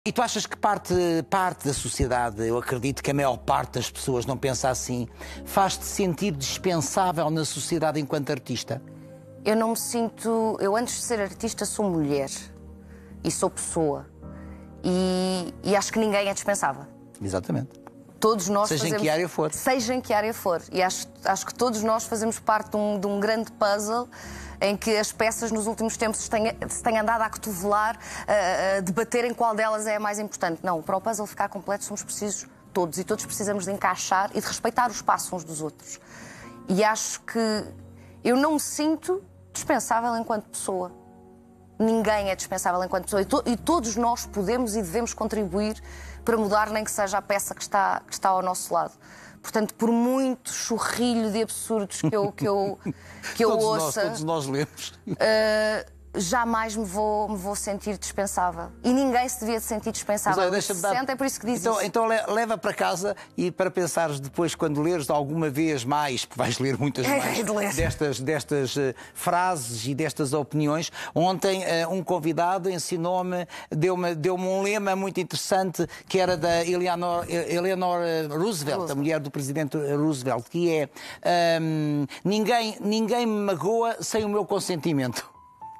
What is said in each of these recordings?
E tu achas que parte da sociedade, eu acredito que a maior parte das pessoas não pensa assim, faz-te sentir dispensável na sociedade enquanto artista? Eu não me sinto... Eu, antes de ser artista, sou mulher. E sou pessoa. E acho que ninguém é dispensável. Exatamente. Todos nós seja fazemos... em que área for. Seja em que área for. E acho que todos nós fazemos parte de um grande puzzle em que as peças nos últimos tempos se têm andado a cotovelar, a debater em qual delas é a mais importante. Não, para o puzzle ficar completo somos precisos todos. E todos precisamos de encaixar e de respeitar o espaço uns dos outros. E acho que eu não me sinto dispensável enquanto pessoa. Ninguém é dispensável enquanto pessoa. E todos nós podemos e devemos contribuir para mudar, nem que seja a peça que está ao nosso lado. Portanto, por muito churrilho de absurdos que eu ouça... Todos nós lemos. Jamais me vou sentir dispensável. E ninguém se devia de sentir dispensável. É por isso que diz isso. Então leva para casa e para pensares depois, quando leres alguma vez mais, porque vais ler muitas mais destas frases e destas opiniões. Ontem um convidado ensinou-me, deu-me um lema muito interessante que era da Eleanor Roosevelt, a mulher do presidente Roosevelt, que é ninguém me magoa sem o meu consentimento.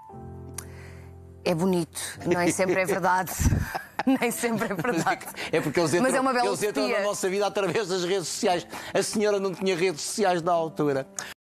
É bonito, nem sempre é verdade. Nem sempre é verdade. É porque eles entram na nossa vida através das redes sociais. A senhora não tinha redes sociais na altura.